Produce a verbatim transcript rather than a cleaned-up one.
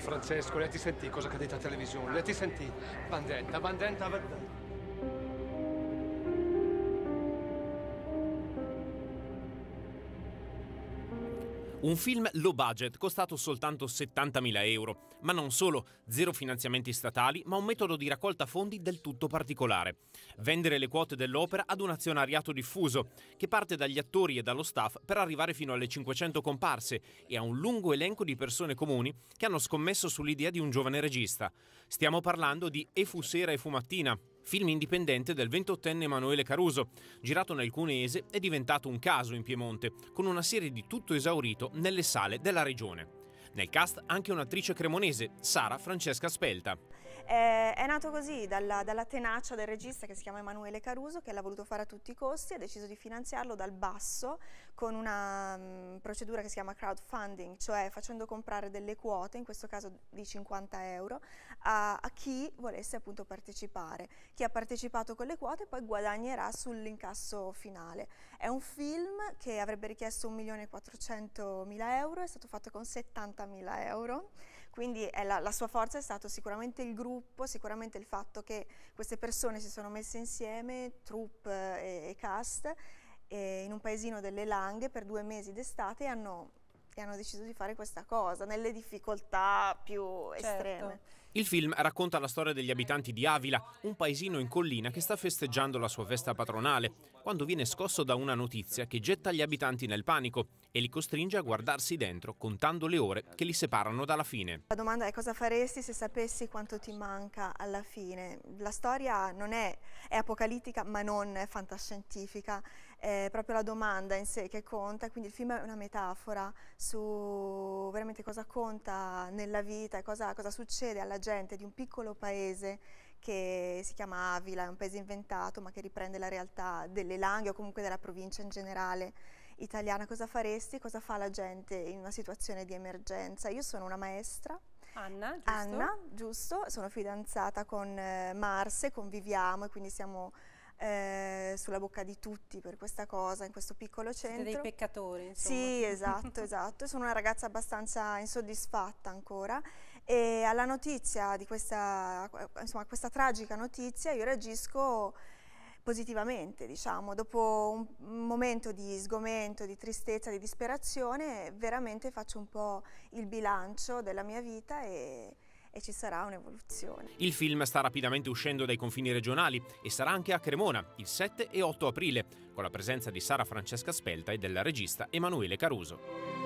Francesco, lei ti sentì cosa che ha detto a televisione? Lei ti sentì? Vendetta, vendetta, vendetta. Un film low budget, costato soltanto settantamila euro, ma non solo, zero finanziamenti statali, ma un metodo di raccolta fondi del tutto particolare. Vendere le quote dell'opera ad un azionariato diffuso, che parte dagli attori e dallo staff per arrivare fino alle cinquecento comparse e a un lungo elenco di persone comuni che hanno scommesso sull'idea di un giovane regista. Stiamo parlando di E fu sera e fu mattina, film indipendente del ventottenne Emanuele Caruso, girato nel Cuneese e diventato un caso in Piemonte, con una serie di tutto esaurito nelle sale della regione. Nel cast anche un'attrice cremonese, Sara Francesca Spelta. Eh, è nato così, dalla, dalla tenacia del regista che si chiama Emanuele Caruso, che l'ha voluto fare a tutti i costi, ha deciso di finanziarlo dal basso con una um, procedura che si chiama crowdfunding, cioè facendo comprare delle quote, in questo caso di cinquanta euro, a, a chi volesse appunto partecipare. Chi ha partecipato con le quote poi guadagnerà sull'incasso finale. È un film che avrebbe richiesto un milione e quattrocentomila euro, è stato fatto con settantamila euro, quindi è la, la sua forza è stato sicuramente il gruppo, sicuramente il fatto che queste persone si sono messe insieme, troupe e, e cast, e in un paesino delle Langhe per due mesi d'estate e hanno, e hanno deciso di fare questa cosa, nelle difficoltà più estreme. Certo. Il film racconta la storia degli abitanti di Avila, un paesino in collina che sta festeggiando la sua festa patronale, quando viene scosso da una notizia che getta gli abitanti nel panico e li costringe a guardarsi dentro, contando le ore che li separano dalla fine. La domanda è: cosa faresti se sapessi quanto ti manca alla fine? La storia non è, è apocalittica ma non è fantascientifica, è proprio la domanda in sé che conta, quindi il film è una metafora su veramente cosa conta nella vita e cosa, cosa succede alla gente di un piccolo paese che si chiama Avila, è un paese inventato ma che riprende la realtà delle Langhe o comunque della provincia in generale italiana. Cosa faresti? Cosa fa la gente in una situazione di emergenza? Io sono una maestra, Anna, giusto? Anna, giusto, sono fidanzata con eh, Marse, conviviamo e quindi siamo eh, sulla bocca di tutti per questa cosa, in questo piccolo centro. Siete dei peccatori, insomma. Sì, esatto, esatto. Sono una ragazza abbastanza insoddisfatta ancora e alla notizia di questa, insomma, questa tragica notizia io reagisco positivamente, diciamo, dopo un momento di sgomento, di tristezza, di disperazione, veramente faccio un po' il bilancio della mia vita e, e ci sarà un'evoluzione. Il film sta rapidamente uscendo dai confini regionali e sarà anche a Cremona il sette e otto aprile, con la presenza di Sara Francesca Spelta e del regista Emanuele Caruso.